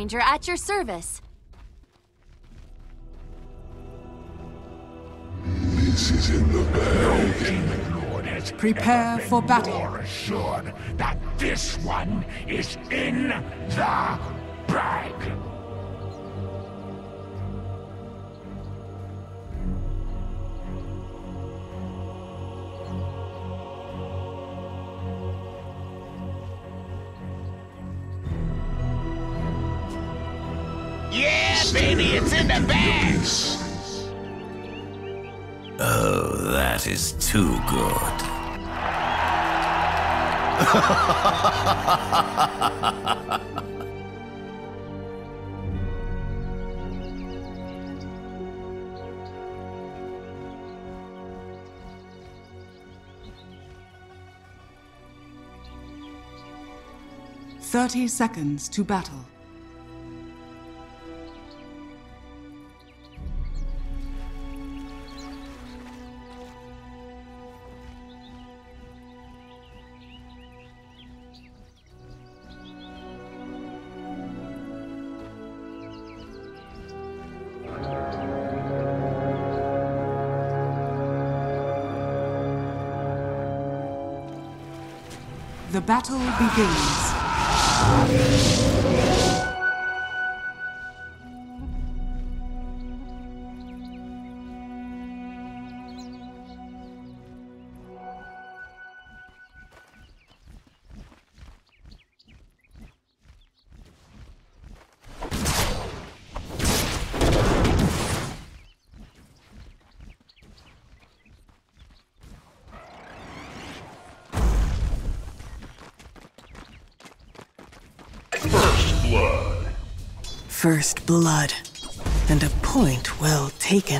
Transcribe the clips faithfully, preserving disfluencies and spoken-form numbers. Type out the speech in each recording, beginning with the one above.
Ranger at your service. This is in the bag. No Demon Lord has Prepare ever been for battle. more assured that this one is in the bag. Yeah, baby, it's in the bag! Oh, that is too good. Thirty seconds to battle. The battle begins. First blood, and a point well taken.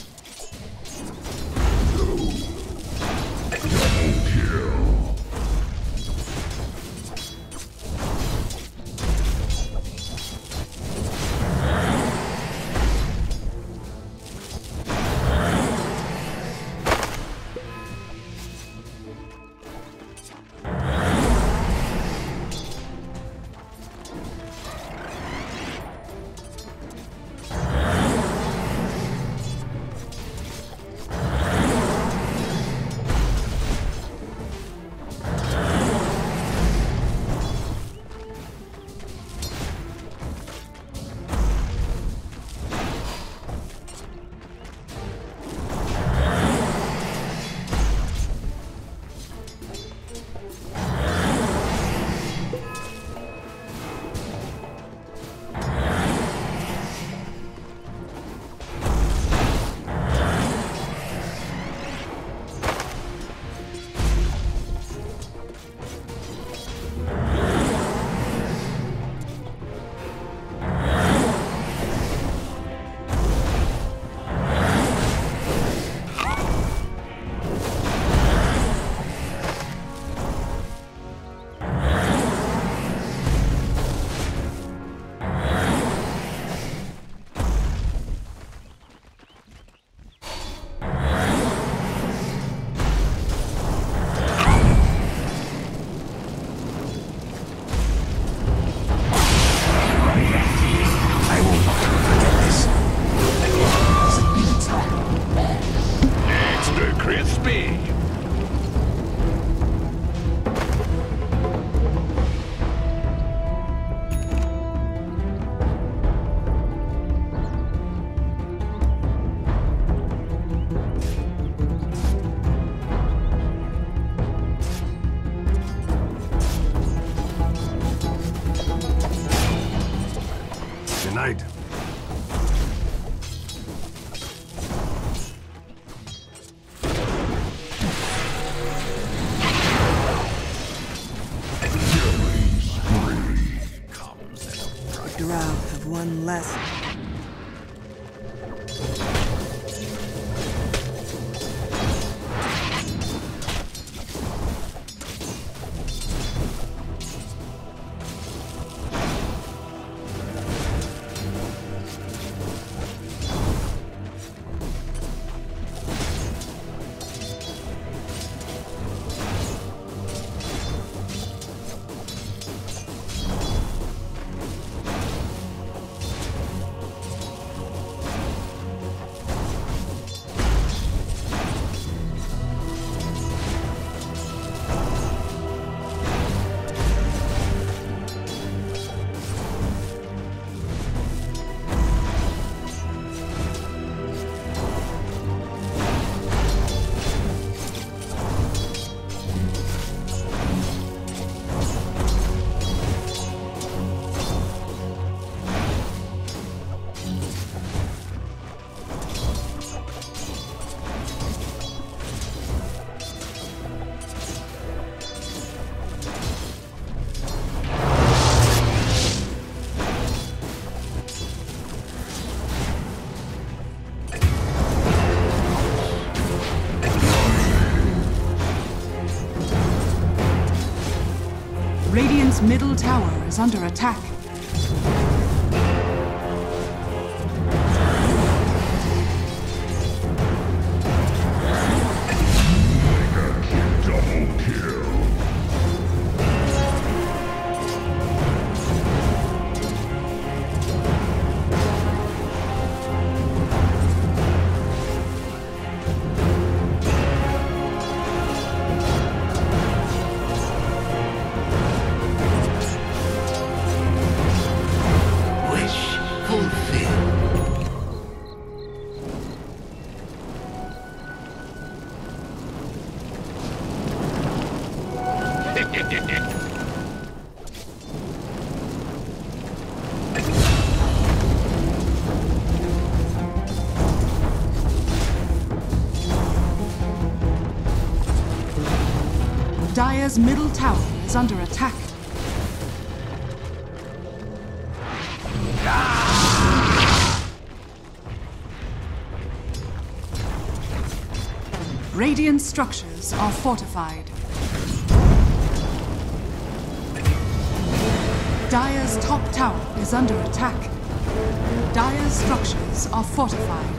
Tonight. Drow have one less. Dire's middle tower is under attack. Double kill. Dire's middle tower is under attack. Radiant structures are fortified. Dire's top tower is under attack. Dire's structures are fortified.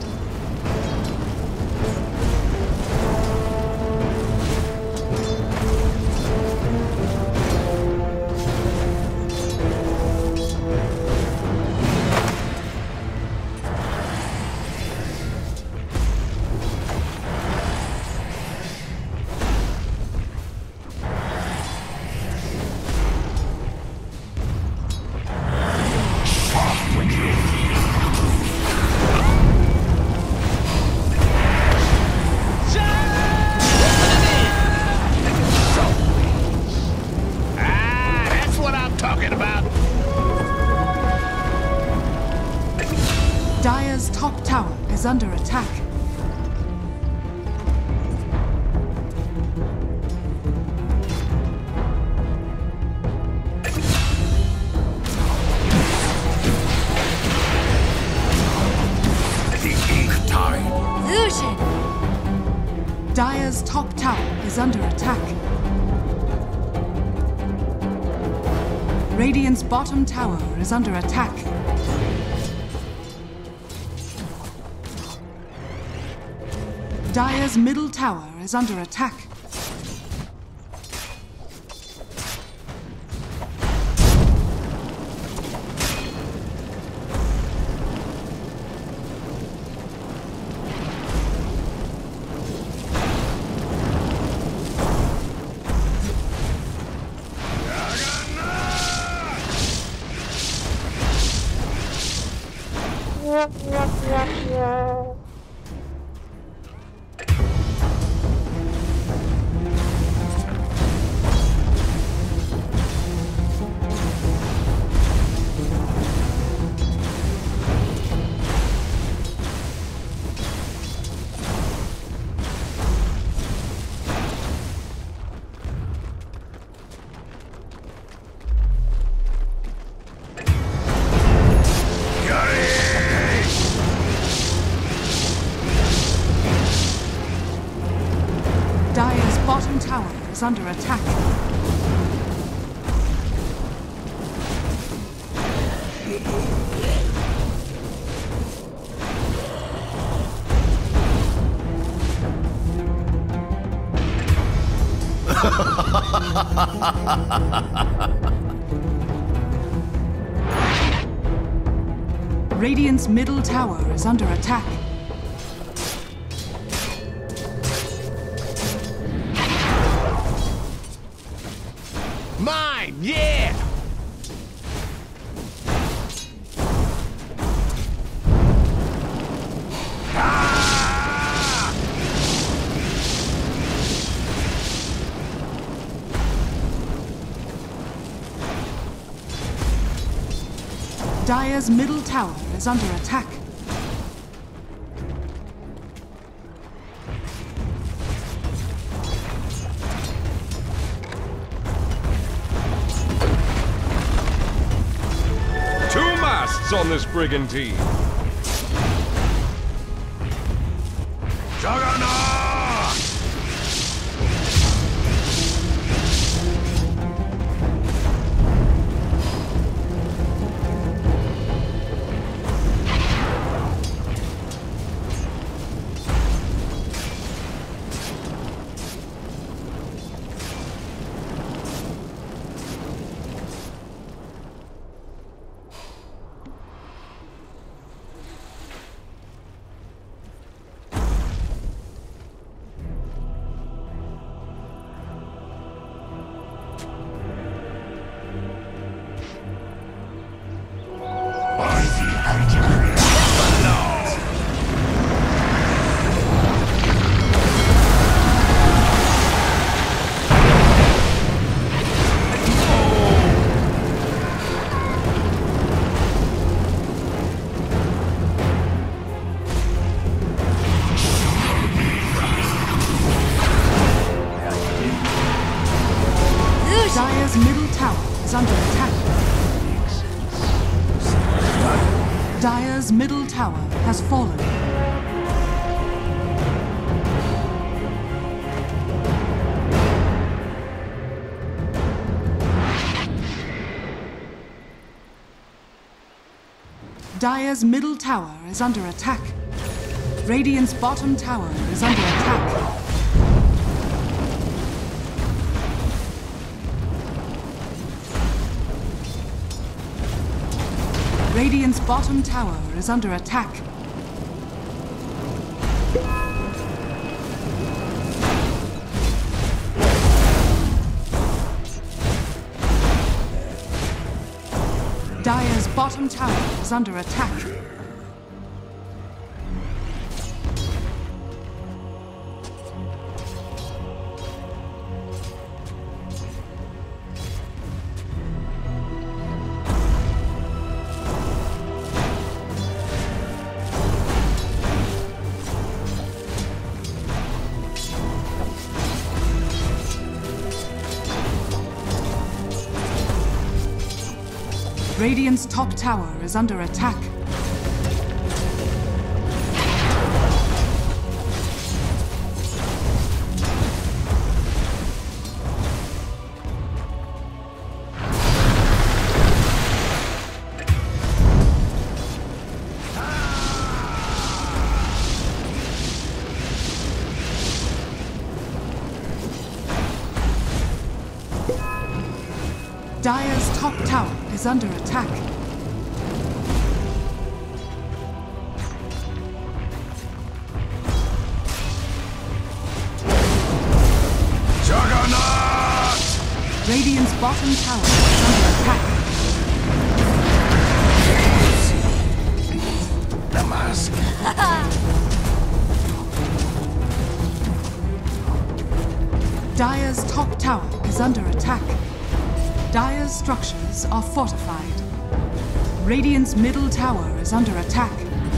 Dire's top tower is under attack. The ink tide. Lucian! Dire's top tower is under attack. Radiant's bottom tower is under attack. Dire's middle tower is under attack. Dire's bottom tower is under attack. Radiant's middle tower is under attack. Mine, yeah! Ah! Dire's middle tower is under attack. On this brigantine. Juggernaut! Dire's middle tower has fallen. Dire's middle tower is under attack. Radiant's bottom tower is under attack. Radiant's bottom tower is under attack. Dire's bottom tower is under attack. Radiant's top tower is under attack. Dire's top tower is under attack. Juggernaut! Radiant's bottom tower is under attack. The mask. Dire's top tower is under attack. Dire's structures are fortified. Radiant's middle tower is under attack.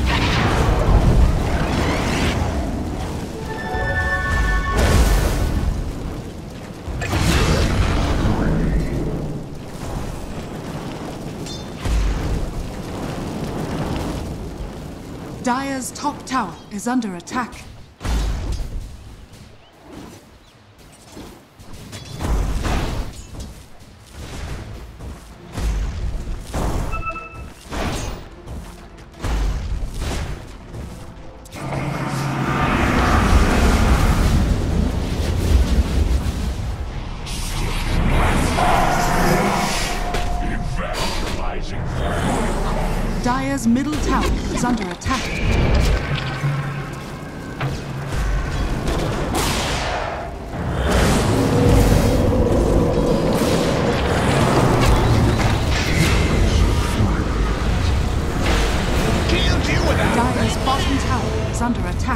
Dire's top tower is under attack. Dire's middle tower is under attack. Dire's bottom tower is under attack.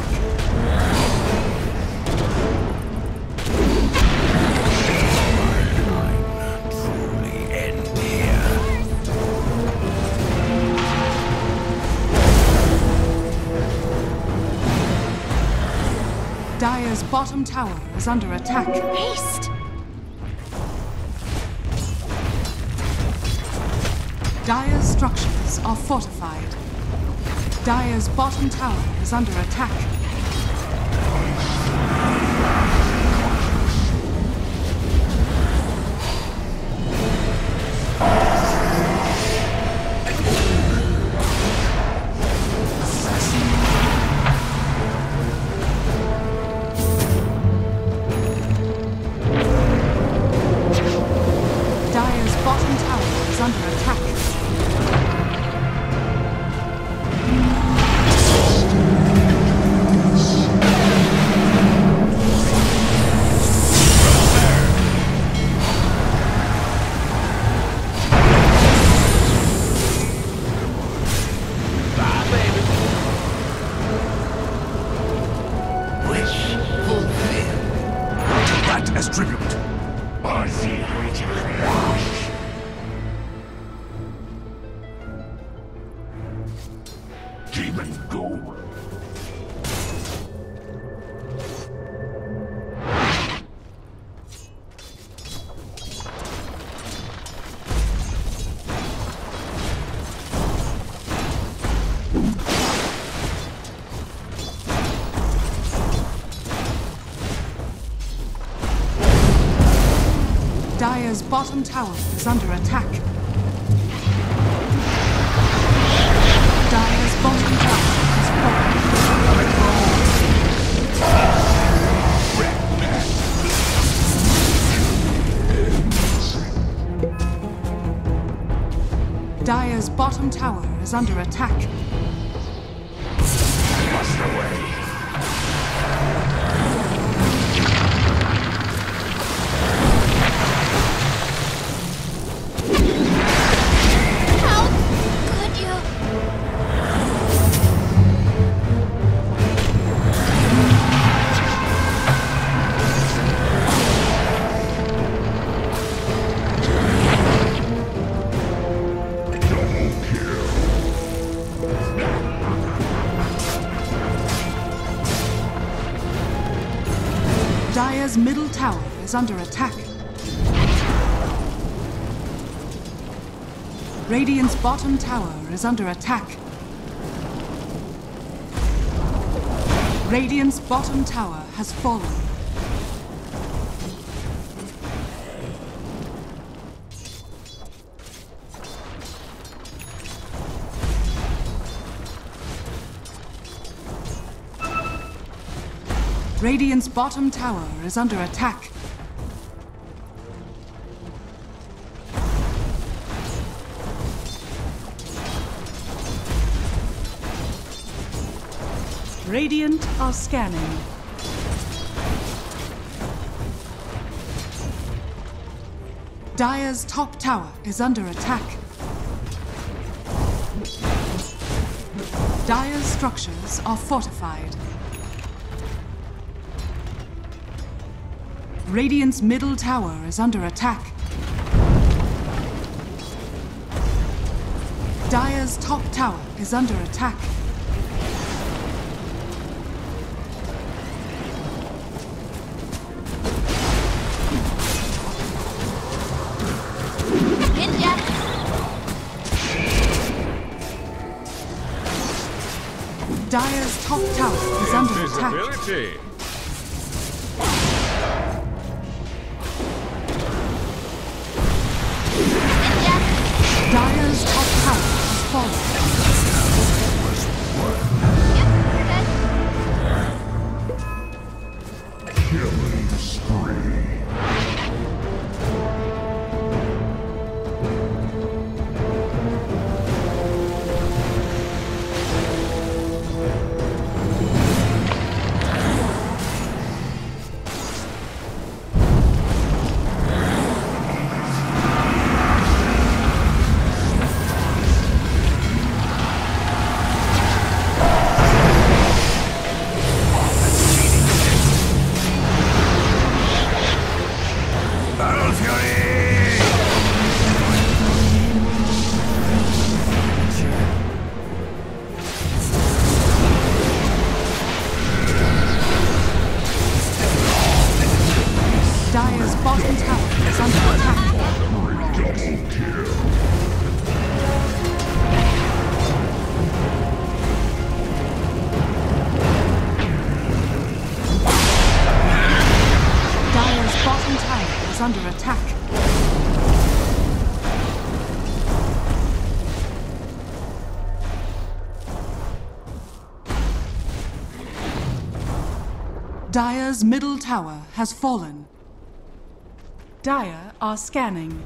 Dire's bottom tower is under attack. Haste! Dire's structures are fortified. Dire's bottom tower is under attack. Dire's bottom tower is under attack. As tribute. Or the Rage. Demon go. Dire's bottom tower is under attack. Dire's bottom tower has fallen. Dire's bottom tower is under attack. Bust away. Dire's middle tower is under attack. Radiant's bottom tower is under attack. Radiant's bottom tower has fallen. Radiant's bottom tower is under attack. Radiant are scanning. Dire's top tower is under attack. Dire's structures are fortified. Radiant's middle tower is under attack. Dire's top tower is under attack. Dire's top tower is under attack. Visibility. Dire's top tower has fallen. Killing spree. Dire's bottom tower is under attack. Double kill. Dire's bottom tower is under attack. Dire's middle tower has fallen. Dire are scanning.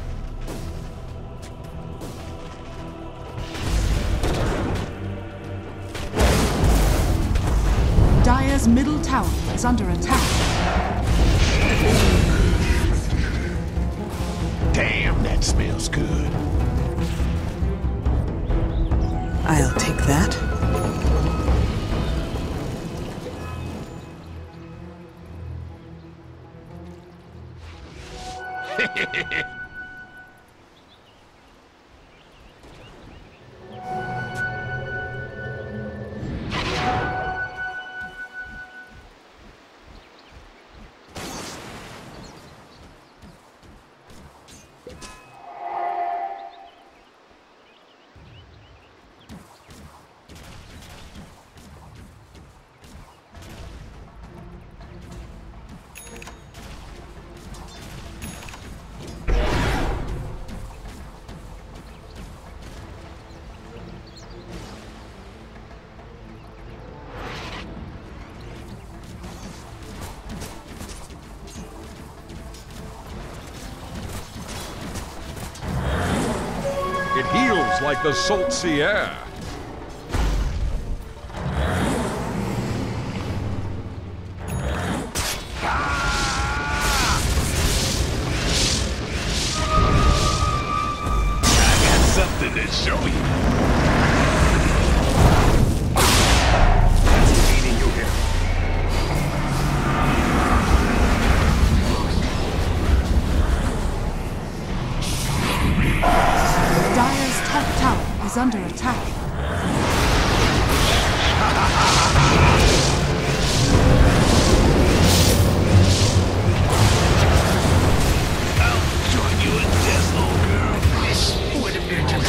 Dire's middle tower is under attack. Damn, that smells good. I'll take that. like the salt sea air. Something to show you. What's feeding you here? Dire's top tower is under attack. I'll join you in death, old girl. This would appear to be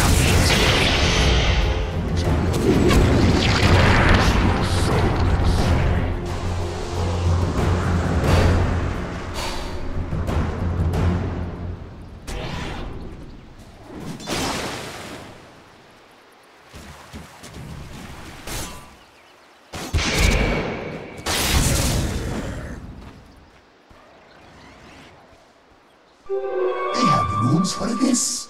They have rooms for this.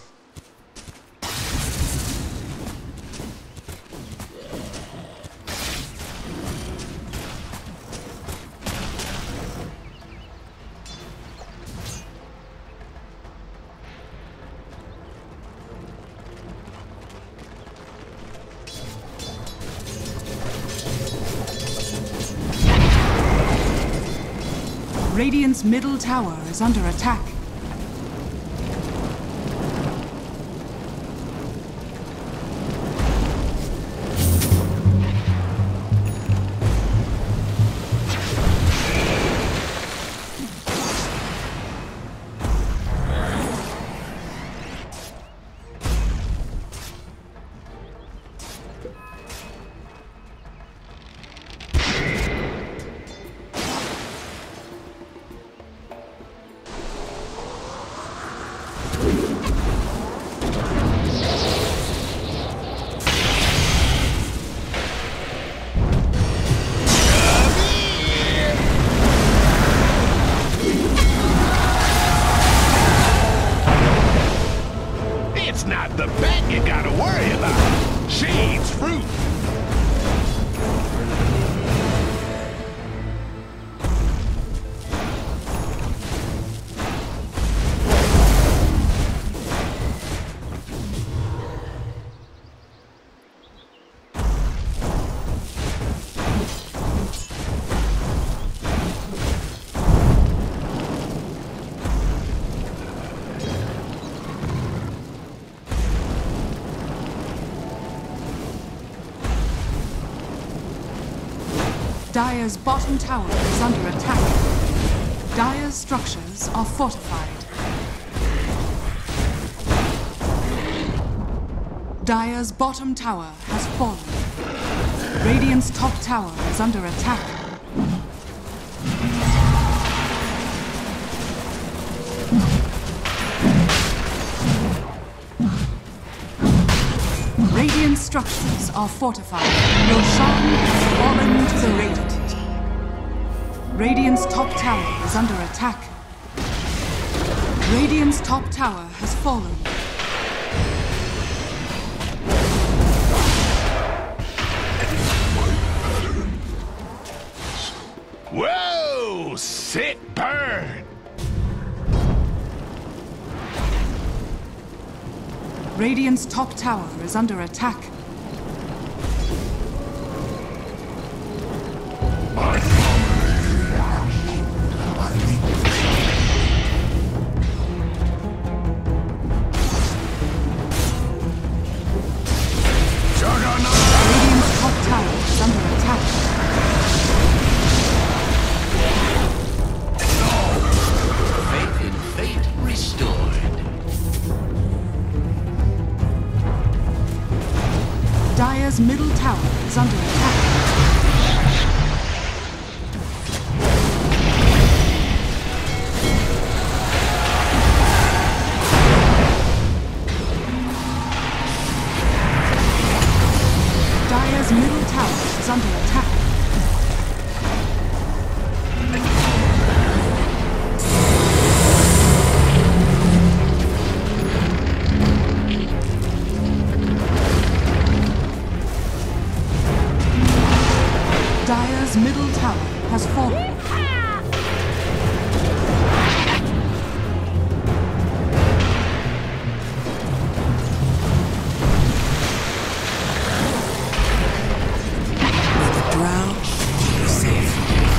Radiant's middle tower is under attack. It's not the pet you gotta worry about. She eats fruit. Dire's bottom tower is under attack. Dire's structures are fortified. Dire's bottom tower has fallen. Radiant's top tower is under attack. Radiant structures are fortified. Roshan has fallen to the Radiant. Radiant's top tower is under attack. Radiant's top tower has fallen. Whoa! Sick burn! Radiant's top tower is under attack. Radiant's top tower is under attack. Faith in fate restored. Dire's middle tower is under attack. Dire's middle tower is under attack. Dire's middle tower has fallen. May the drow keep you safe.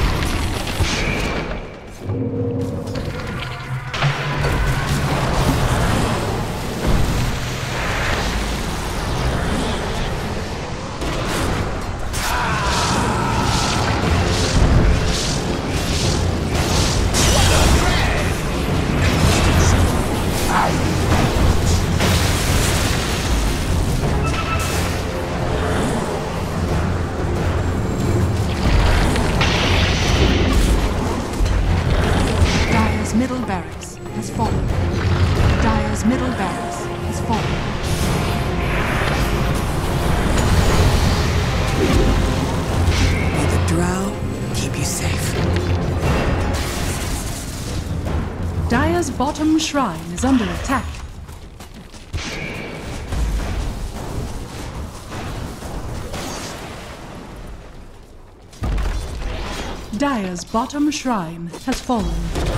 Middle barracks has fallen. Dire's middle barracks has fallen. May the drow keep you safe. Dire's bottom shrine is under attack. Dire's bottom shrine has fallen.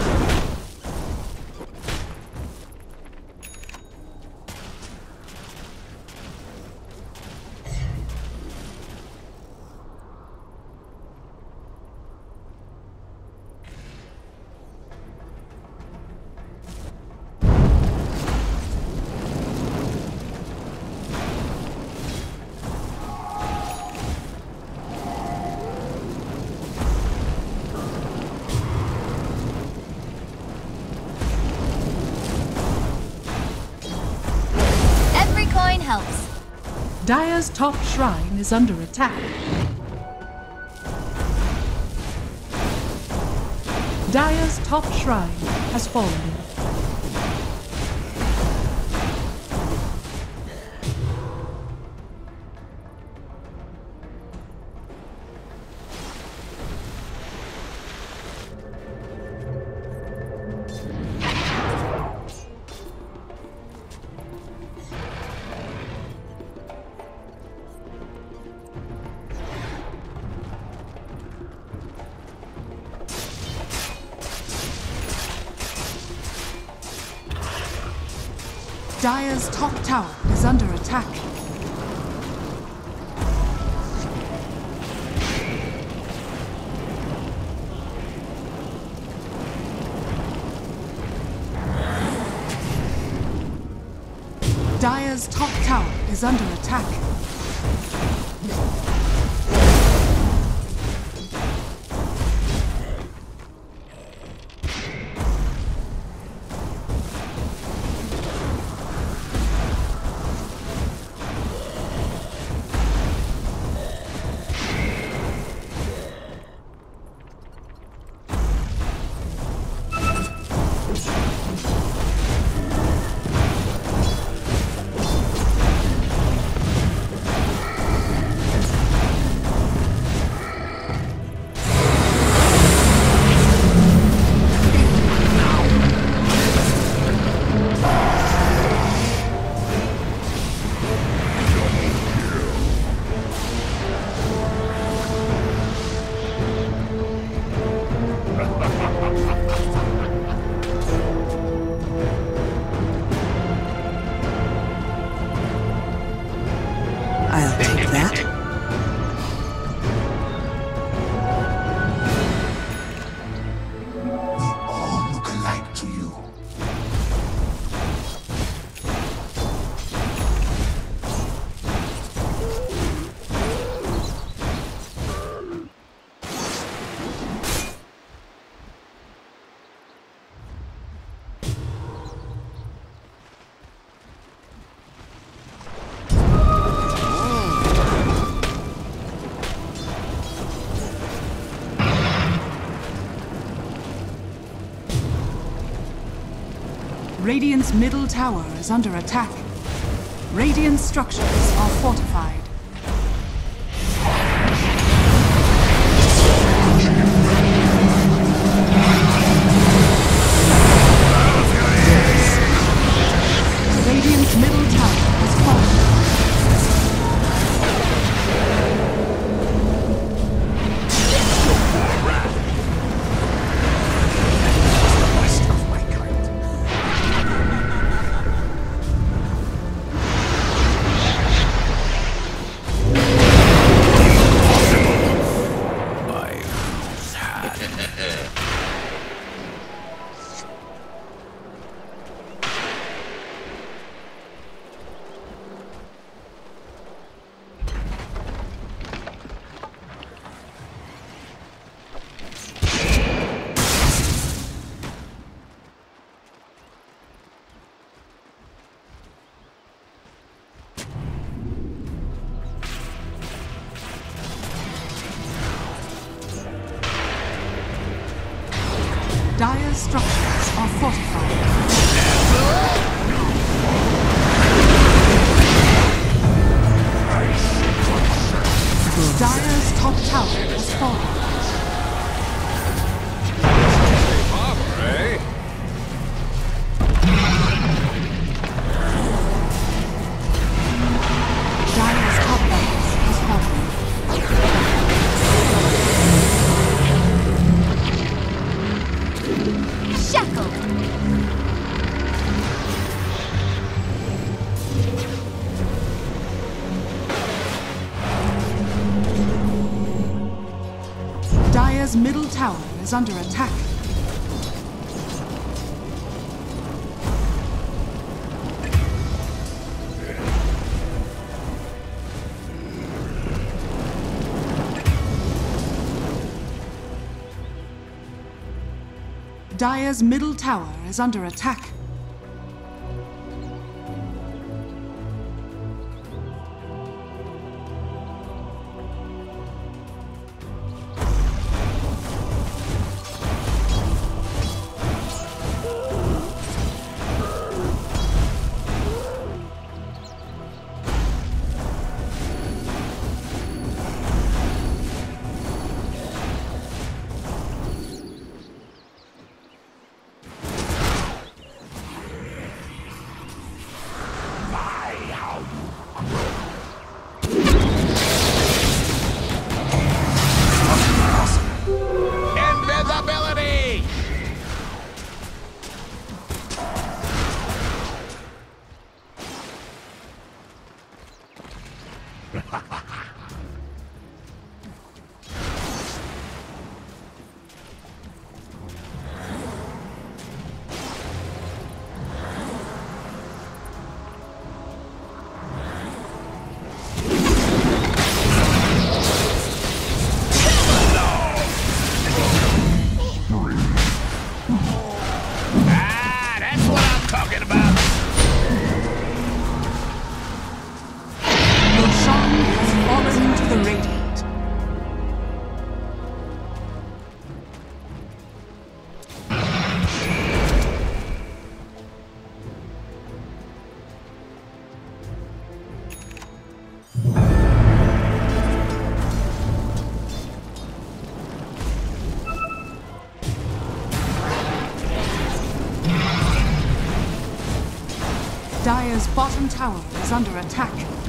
Helps. Dire's top shrine is under attack. Dire's top shrine has fallen. Dire's top tower is under attack. Dire's top tower is under attack. I'll take that. We all look alike to you. Radiant's middle tower is under attack. Radiant structures are fortified. Radiant's middle tower has fallen. Dire's structures are fortified. Dire's top tower has fallen. Armor, eh? Dire's top barracks has fallen. Shackled. Dire's middle tower is under attack. Dire's middle tower is under attack. Invisibility! Ah, that's what I'm talking about! Roshan has fallen to the Radiant. Dire's bottom tower is under attack.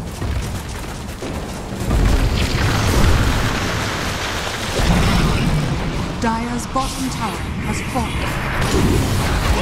Dire's bottom tower has fallen.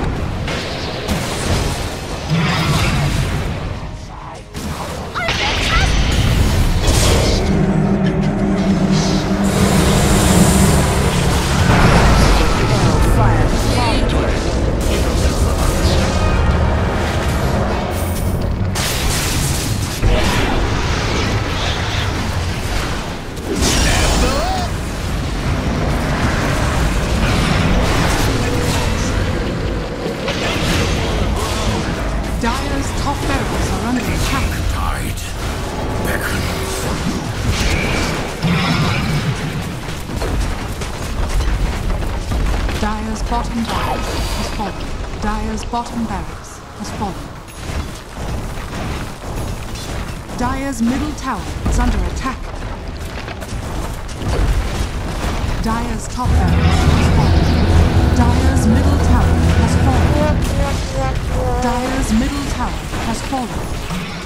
Dire's top barracks are under attack. Tide beckons. Dire's bottom barracks has fallen. Dire's bottom barracks has fallen. Dire's middle tower is under attack. Dire's top barracks has fallen. Dire's middle tower has fallen. Dire's middle tower has fallen.